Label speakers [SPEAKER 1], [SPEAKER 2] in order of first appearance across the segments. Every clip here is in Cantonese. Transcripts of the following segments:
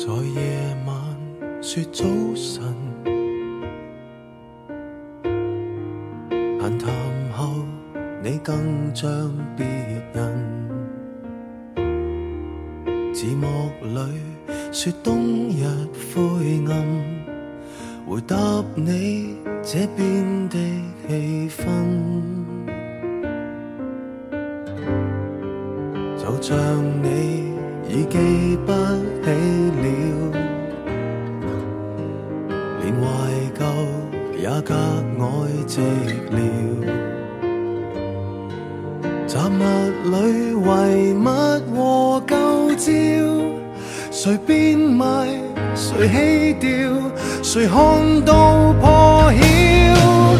[SPEAKER 1] 在夜晚說早晨，閒談後你更像別人，字幕裏說冬日灰暗，回答你這邊的氣氛，就像你已記不起了，連懷舊也格外寂寥。雜物裏遺物和舊照，誰變賣誰棄掉，誰看到破曉。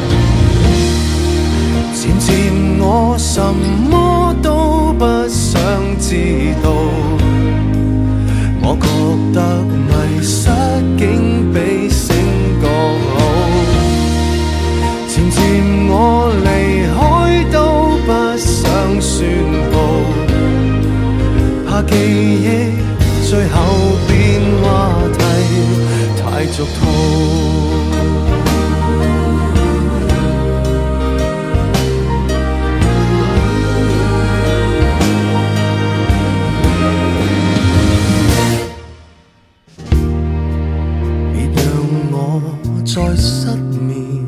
[SPEAKER 1] 漸漸我什麼都不想知道，我覺得迷失竟比醒覺好。漸漸我離開都不想宣佈，怕記憶最後變話題太俗套。再失眠，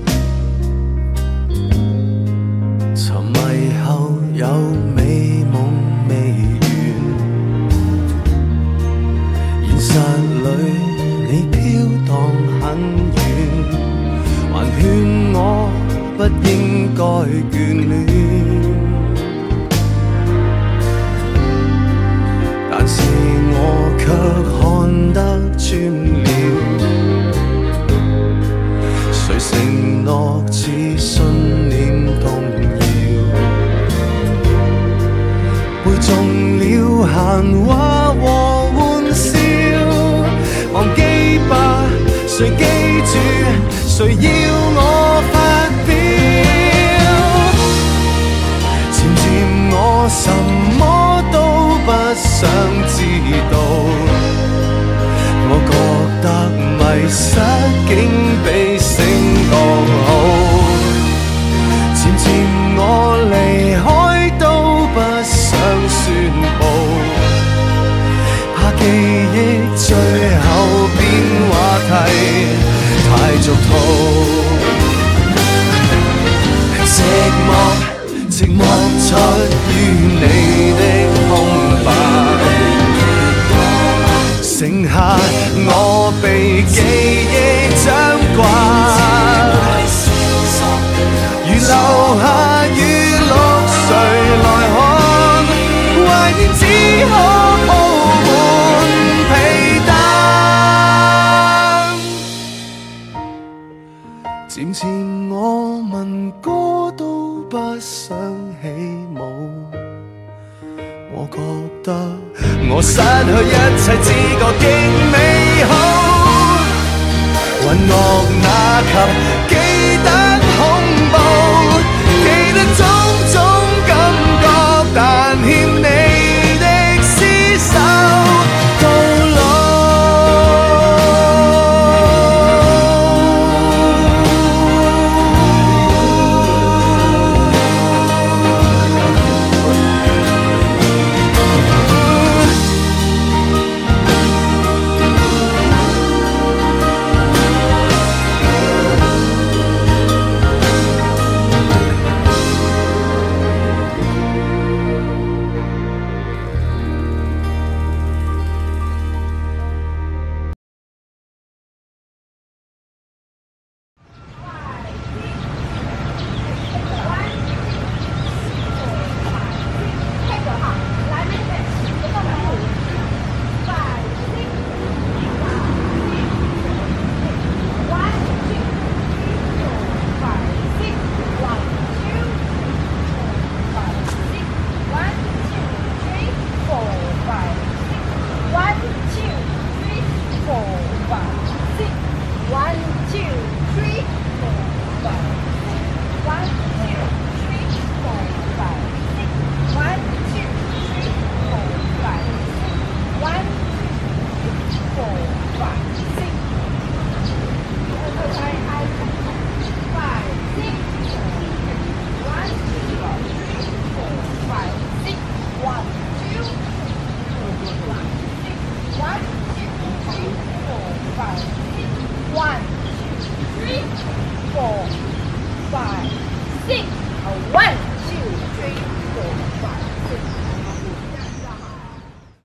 [SPEAKER 1] 沉迷後有美夢未完，現實裏你飄蕩很遠，還勸我不應該眷戀，但是我卻看得穿了。誰承諾似信念動搖，背中了閒話和玩笑，忘記吧，誰記住，誰要我發表？漸漸我什麼都不想知道，我覺得迷失竟比醒覺好。漸漸我離開都不想宣佈，怕記憶最後變話題太俗套。寂寞出於你的空白，剩下我被記憶掌摑，如留下雨落誰來看，懷念只可鋪滿被單。漸漸我問歌都不想起舞，我覺得我失去一切只覺極美好，渾樂那及記得恐怖，記得種種感覺，但欠你的廝守到老。
[SPEAKER 2] 1, 2, 3, 4, 5, 6. 1, 2, 3, 4, 5, 6.